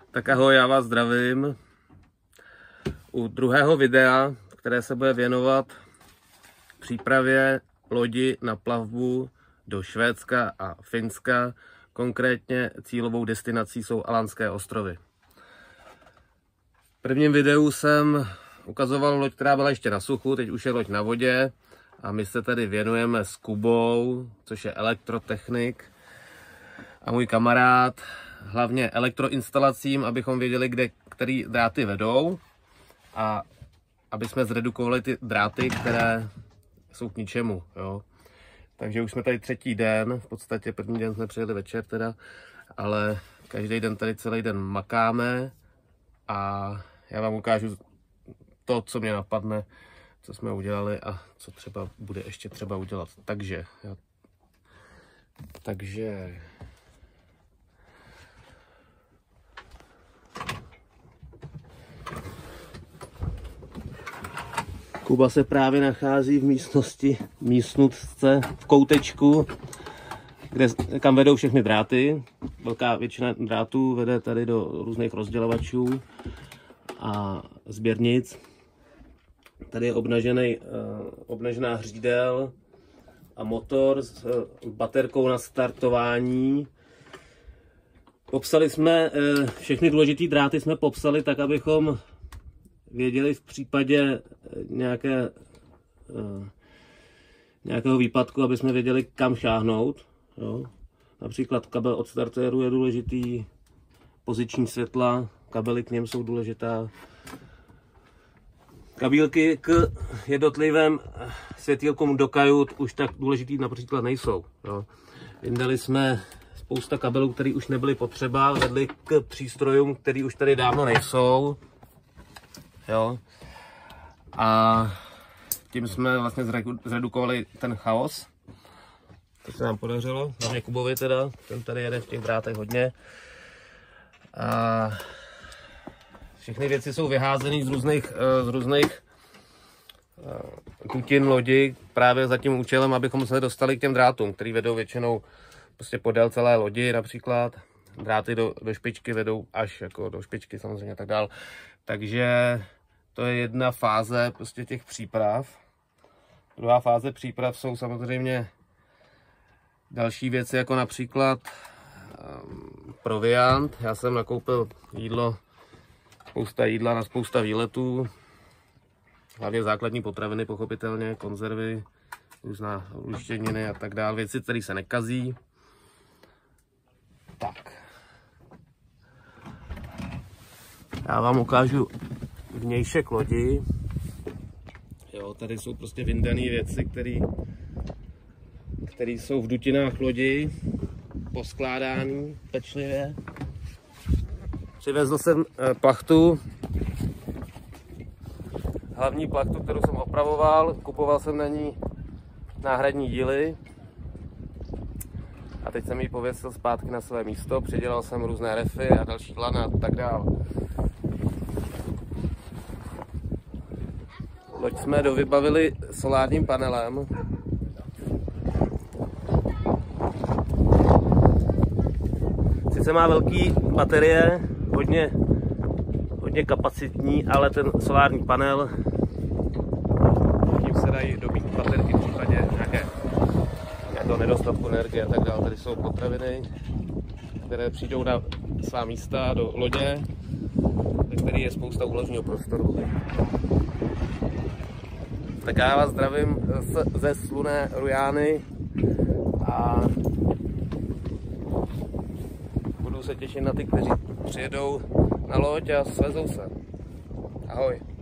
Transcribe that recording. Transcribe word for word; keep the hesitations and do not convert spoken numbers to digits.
Tak ahoj, já vás zdravím u druhého videa, které se bude věnovat přípravě lodi na plavbu do Švédska a Finska. Konkrétně cílovou destinací jsou Alandské ostrovy. V prvním videu jsem ukazoval loď, která byla ještě na suchu, teď už je loď na vodě a my se tady věnujeme s Kubou, což je elektrotechnik, a můj kamarád, hlavně elektroinstalacím, abychom věděli, kde který dráty vedou a aby jsme zredukovali ty dráty, které jsou k ničemu. Jo. Takže už jsme tady třetí den, v podstatě první den jsme přijeli večer teda, ale každý den tady celý den makáme a já vám ukážu to, co mě napadne, co jsme udělali a co třeba bude ještě třeba udělat. Takže, já, takže Kuba se právě nachází v místnosti, místnostce, v koutečku, kde, kam vedou všechny dráty. Velká většina drátů vede tady do různých rozdělovačů a sběrnic. Tady je obnažený, obnažená hřídel a motor s baterkou na startování. Popsali jsme všechny důležité dráty, jsme popsali tak, abychom věděli v případě nějaké, nějakého výpadku, aby jsme věděli, kam šáhnout. Jo. Například kabel od startéru je důležitý, poziční světla, kabely k něm jsou důležitá. Kabílky k jednotlivým světýlkům do kajut už tak důležitý například nejsou. Jo. Vyndali jsme spousta kabelů, které už nebyly potřeba, vedli k přístrojům, které už tady dávno nejsou. Jo. A tím jsme vlastně zredukovali ten chaos. To se nám podařilo, hlavně Kubovi teda, ten tady jede v těch drátech hodně. A všechny věci jsou vyházené z různých, z různých kutin lodi právě za tím účelem, abychom se dostali k těm drátům, který vedou většinou prostě podél celé lodi například. Dráty do, do špičky vedou až jako do špičky samozřejmě a tak dál. Takže to je jedna fáze prostě těch příprav. Druhá fáze příprav jsou samozřejmě další věci, jako například um, proviant. Já jsem nakoupil jídlo, spousta jídla na spousta výletů. Hlavně základní potraviny, pochopitelně, konzervy, různá luštěniny a tak dále. Věci, které se nekazí. Tak. Já vám ukážu vnějšek lodi. Jo, tady jsou prostě vyndané věci, které jsou v dutinách lodi, poskládání pečlivě. Přivezl jsem plachtu, hlavní plachtu, kterou jsem opravoval, kupoval jsem na ní náhradní díly a teď jsem ji pověsil zpátky na své místo, přidělal jsem různé refy a další lana a tak dále. Loď jsme dovybavili solárním panelem. Sice má velký baterie, hodně, hodně kapacitní, ale ten solární panel, tím se dají dobít baterky v případě nějaké, nějakého nedostatku energie a tak dále. Tady jsou potraviny, které přijdou na svá místa do lodě, ve které je spousta úložního prostoru. Tak já vás zdravím ze slunné Rujány a budu se těšit na ty, kteří přijedou na loď a svezou se. Ahoj.